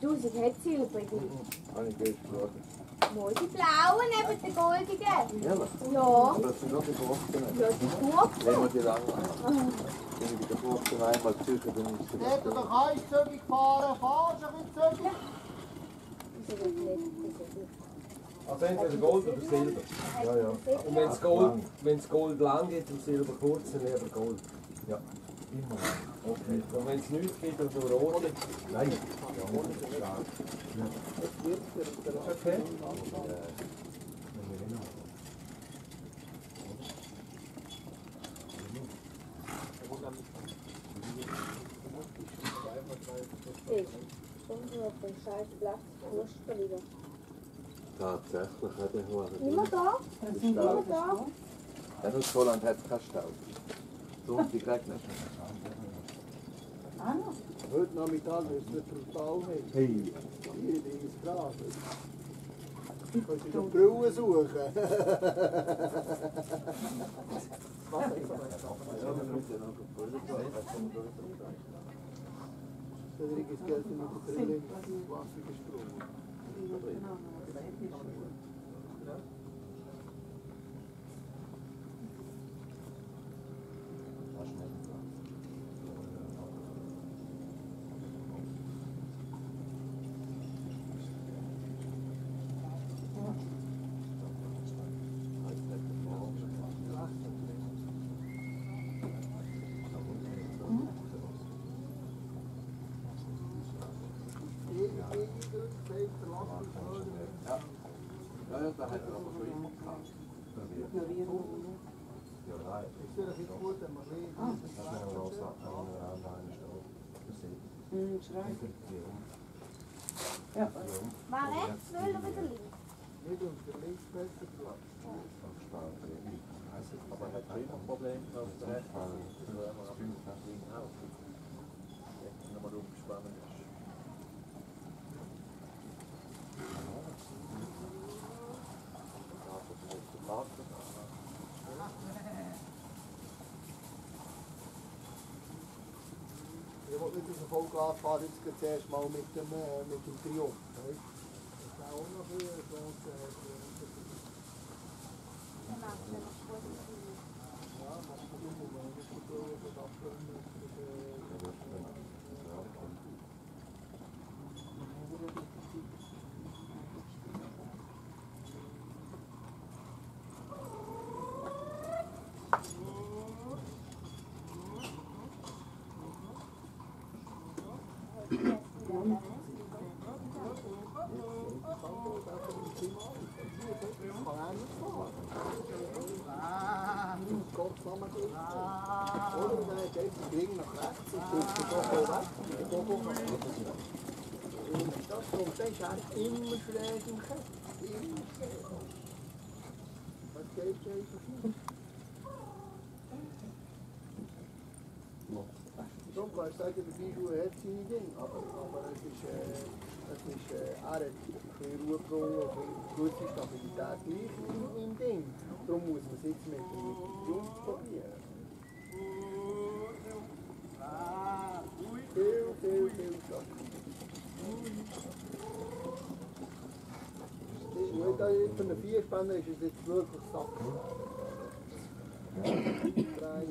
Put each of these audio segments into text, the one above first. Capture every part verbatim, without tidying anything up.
tausend hat Silber drin. Habe ich gestern geschaut. Wo die blauen neben den goldigen? Ehrlich? Ja. Aber das sind noch die Kurzen. Ja, die Kurzen. Nehmen wir die lang an. Wenn ich mit der Kurzen einmal züge, dann ist es... Peter, da kannst du zügig fahren. Fahrst du ein bisschen zügig? Wieso wird nicht? Also entweder Gold oder Silber. Ja, ja. Und wenn es Gold, wenn's Gold lang geht und Silber kurz, dann lieber Gold. Ja. Immer. Okay. Und wenn es nichts gibt und nur rot. Nein. Ja, ohne ist stark. Okay. Kommt nur auf den scheiß Platz, Wurst wieder. Tatsächlich hat er hohe. Immer da? Immer da? Ja, das Holland hat keinen Staub. So, die kriegt nicht. Heute Nachmittag ist es brutal heiß. Hey. vierunddreißig Grad. Du kannst dich auf die Brille suchen. Cedric ist gestern mit der Brille ins Wasser gesprungen. Ja, ja, da hat er aber schon immer gehabt. Ja, nein. Ich sehe das jetzt gut, wenn man redet. Das ist eine Rosa, eine Staub. Mhm, schreib. War rechts, will oder wieder links? Nicht auf der linksbesten Platz. Aber er hat kein Problem gehabt, das Recht. Nochmal umgespannt ist. Ich wollte nicht aus dem Vollgas fahren, jetzt geht es erst mal mit dem, äh, mit dem Triumph. Weißt? Das ist auch noch ein bisschen Chance. Ja, man kann immer nicht so viel verdachten. Das kommt dann eigentlich immer schräg im Kopf. Immer schräg. Was geht eigentlich? Darum kann ich sagen, der Bischof hat seine Dinge, aber, aber es ist, äh, es ist, äh, er hat ein bisschen Ruhe gebrungen, eine gute Stabilität gleich im, im Ding. Darum muss man es jetzt mit dem Jungs probieren. Viel, viel, viel Schatten. Für eine Vierspänner ist es jetzt wirklich Sack. Drei,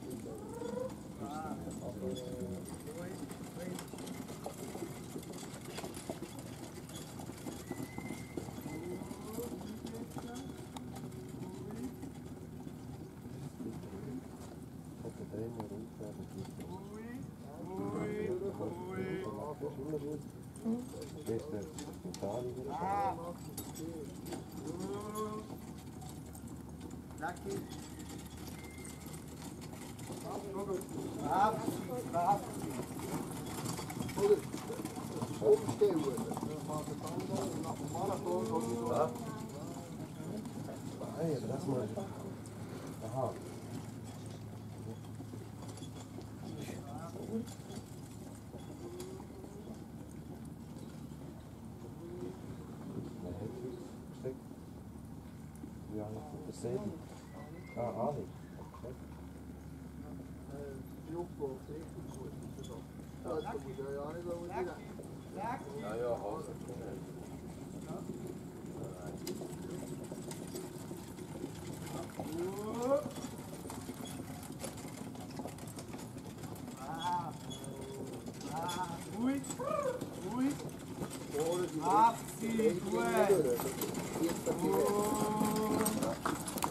Ah, Ali. Die Aufbau ist richtig gut. Das muss ja ja nicht so direkt. Ja, ja, Hase. Ui, ui, Vorne die Abzieh, Brücke, gut. die Brücke, die Brücke, die Brücke, die Brücke, die Brücke,